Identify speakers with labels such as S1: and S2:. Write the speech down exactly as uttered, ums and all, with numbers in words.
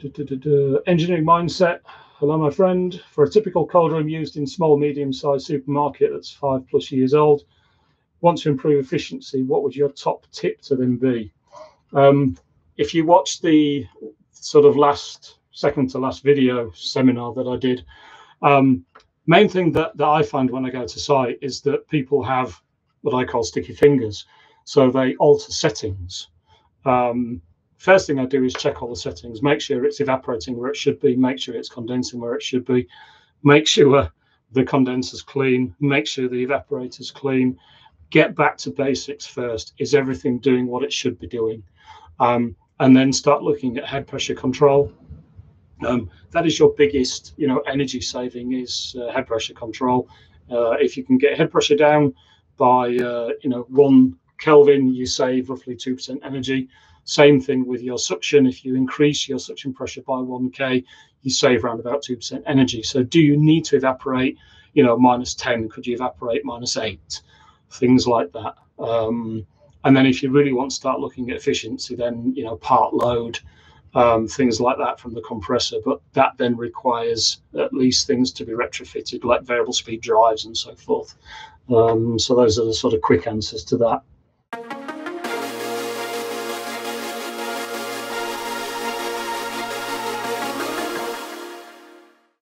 S1: Du, du, du, du. Engineering mindset. Hello, my friend. For a typical cold room used in small, medium-sized supermarket that's five plus years old, want to improve efficiency, what would your top tip to them be? Um, if you watch the sort of last, second to last video seminar that I did, um, main thing that, that I find when I go to site is that people have what I call sticky fingers. So they alter settings. Um, first thing I do is check all the settings, make sure it's evaporating where it should be, make sure it's condensing where it should be, make sure the condenser's clean, make sure the evaporator's clean. Get back to basics first. Is everything doing what it should be doing? Um, and then start looking at head pressure control. Um, that is your biggest, you know, energy saving is uh, head pressure control. Uh, if you can get head pressure down by, uh, you know, one Kelvin, you save roughly two percent energy. Same thing with your suction. If you increase your suction pressure by one K, you save around about two percent energy. So do you need to evaporate, you know, minus ten? Could you evaporate minus eight? Things like that. Um, and then if you really want to start looking at efficiency, then, you know, part load, um, things like that from the compressor. But that then requires at least things to be retrofitted, like variable speed drives and so forth. Um, so those are the sort of quick answers to that.